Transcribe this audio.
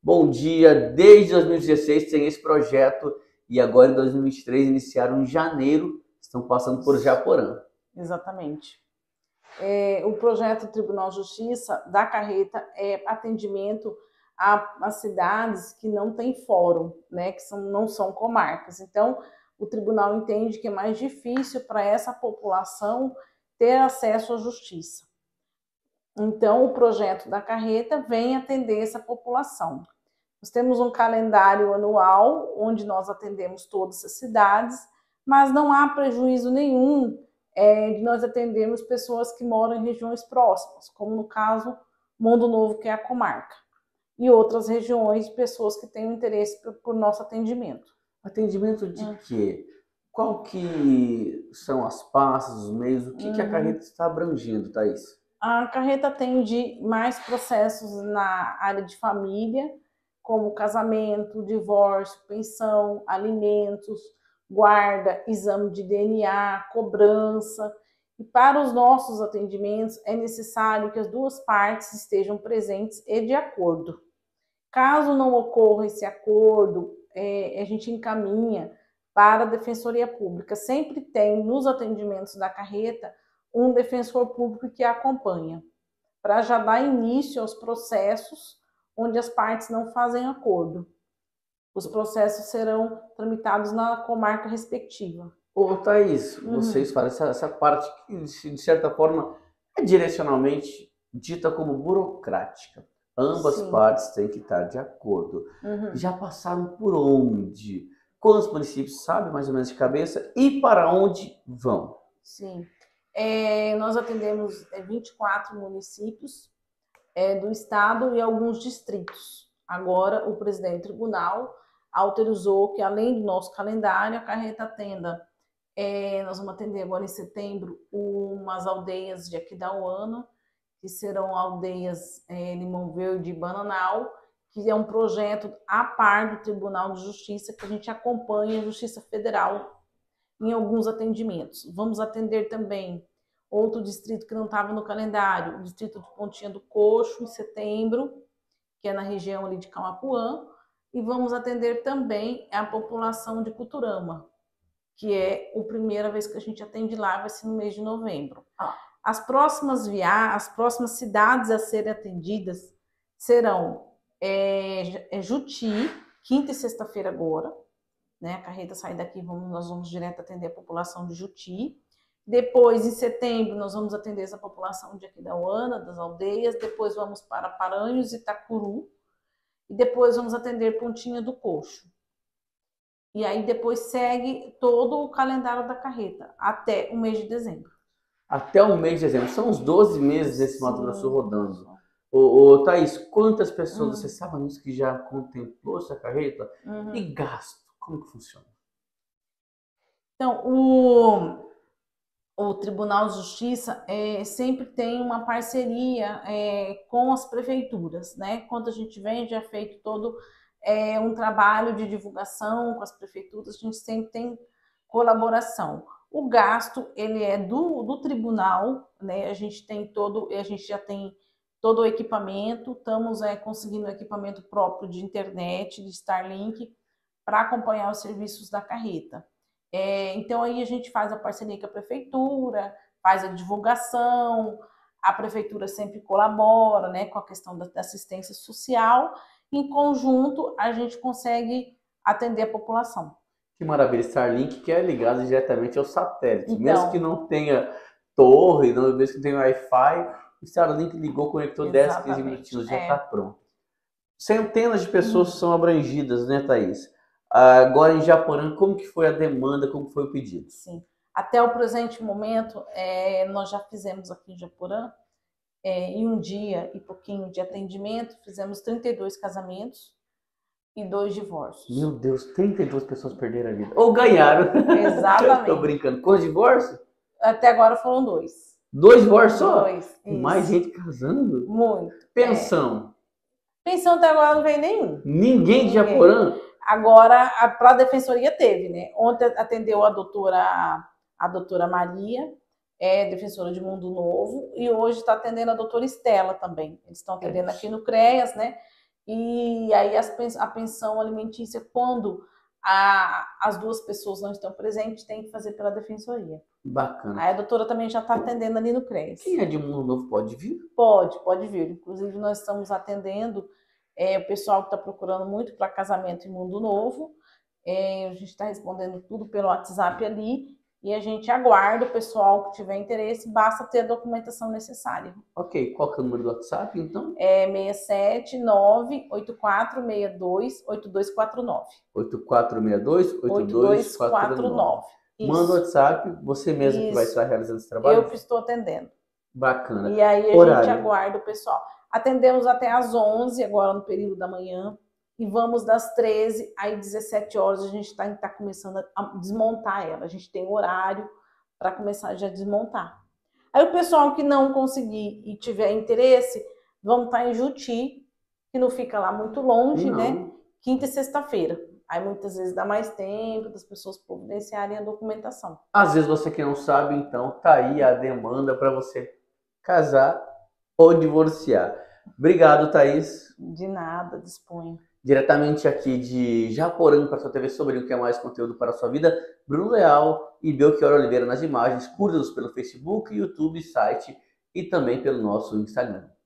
Bom dia, desde 2016 tem esse projeto e agora em 2023 iniciaram em janeiro, estão passando por Japorã. Exatamente. O projeto Tribunal de Justiça da Carreta é atendimento a cidades que não têm fórum, né, que não são comarcas. Então, o tribunal entende que é mais difícil para essa população ter acesso à justiça. Então, o projeto da Carreta vem atender essa população. Nós temos um calendário anual, onde nós atendemos todas as cidades, mas não há prejuízo nenhum de nós atendermos pessoas que moram em regiões próximas, como no caso Mundo Novo, que é a comarca, e outras regiões, pessoas que têm interesse por nosso atendimento. Atendimento de quê? Qual que são as pastas, os meios, o que a carreta está abrangendo, Thaís? A carreta atende mais processos na área de família, como casamento, divórcio, pensão, alimentos, guarda, exame de DNA, cobrança. E para os nossos atendimentos é necessário que as duas partes estejam presentes e de acordo. Caso não ocorra esse acordo, a gente encaminha para a Defensoria Pública. Sempre tem nos atendimentos da carreta um defensor público que acompanha, para já dar início aos processos onde as partes não fazem acordo. Os processos serão tramitados na comarca respectiva. Ô Thaís, vocês falam essa parte que, de certa forma, é direcionalmente dita como burocrática. Ambas partes têm que estar de acordo. Já passaram por onde? Quantos municípios, sabe mais ou menos de cabeça? E para onde vão? Sim. Nós atendemos 24 municípios do estado e alguns distritos. Agora, o presidente do tribunal autorizou que, além do nosso calendário, a carreta atenda. Nós vamos atender agora em setembro umas aldeias de Aquidauana, que serão aldeias Limão Verde e Bananal, que é um projeto a par do Tribunal de Justiça, que a gente acompanha a Justiça Federal em alguns atendimentos. Vamos atender também outro distrito que não estava no calendário, o distrito de Pontinha do Coxo, em setembro, que é na região ali de Camapuã, e vamos atender também a população de Cuturama, que é a primeira vez que a gente atende lá, vai ser no mês de novembro. As próximas cidades a serem atendidas serão Juti, quinta e sexta-feira agora, né? A carreta sai daqui, nós vamos direto atender a população de Juti. Depois, em setembro, nós vamos atender essa população de Aquidauana, das aldeias. Depois vamos para Paranhos e Itacuru. E depois vamos atender Pontinha do Coxo. E aí depois segue todo o calendário da carreta, até o mês de dezembro. Até o mês de dezembro. São uns 12 meses desse Mato Grosso rodando. Ô Thaís, quantas pessoas você sabe nisso que já contemplou essa carreta? E gasto, como que funciona? Então, o Tribunal de Justiça sempre tem uma parceria com as prefeituras, né? Quando a gente vem, já é feito todo um trabalho de divulgação com as prefeituras, a gente sempre tem colaboração. O gasto, ele é do tribunal, né? A gente já tem todo o equipamento, estamos conseguindo equipamento próprio de internet, de Starlink, para acompanhar os serviços da carreta. Então aí a gente faz a parceria com a prefeitura, faz a divulgação, a prefeitura sempre colabora, né, com a questão da assistência social. Em conjunto, a gente consegue atender a população. Que maravilha, Starlink que é ligado diretamente ao satélite. Então, mesmo que não tenha torre, mesmo que não tenha Wi-Fi, o Starlink ligou, conectou 10, 15 minutinhos, já está pronto. Centenas de pessoas são abrangidas, né, Thaís? Agora em Japorã, como que foi a demanda, como foi o pedido? Sim, até o presente momento, nós já fizemos aqui em Japorã, em um dia e pouquinho de atendimento, fizemos 32 casamentos e 2 divórcios. Meu Deus, 32 pessoas perderam a vida. Ou ganharam. Exatamente. Tô brincando. Quantos divórcios? Até agora foram 2. 2 divórcios só? 2. Mais gente casando? Muito. Pensão? Pensão até agora não veio nenhum. Ninguém de Japorã? Agora, para a defensoria teve, né? Ontem atendeu a doutora Maria, defensora de Mundo Novo, e hoje está atendendo a doutora Estela também. Eles estão atendendo aqui no CREAS, né? E aí a pensão alimentícia, quando as duas pessoas não estão presentes, tem que fazer pela defensoria. Bacana. Aí a doutora também já está atendendo ali no CREAS. Quem é de Mundo Novo pode vir? Pode vir. Inclusive, nós estamos atendendo o pessoal que está procurando muito para casamento em Mundo Novo. A gente está respondendo tudo pelo WhatsApp ali. E a gente aguarda o pessoal que tiver interesse, basta ter a documentação necessária. Ok, qual que é o número do WhatsApp, então? É 679-8462-8249. 8462-8249. Manda o WhatsApp, você mesmo que vai estar realizando esse trabalho? Eu que estou atendendo. Bacana. E aí a gente aguarda o pessoal. Atendemos até às 11, agora no período da manhã. E vamos das 13 às 17 horas, a gente está começando a desmontar ela. A gente tem horário para começar já a desmontar. Aí o pessoal que não conseguir e tiver interesse, vamos estar em Juti, que não fica lá muito longe, né? Quinta e sexta-feira. Aí muitas vezes dá mais tempo das pessoas providenciarem a documentação. Às vezes você que não sabe, então tá aí a demanda para você casar ou divorciar. Obrigado, Thaís. De nada, disponho. Diretamente aqui de Japorã para a sua TV sobre o que é mais conteúdo para a sua vida, Bruno Leal e Belchior Oliveira nas imagens. Curta-nos pelo Facebook, YouTube, site e também pelo nosso Instagram.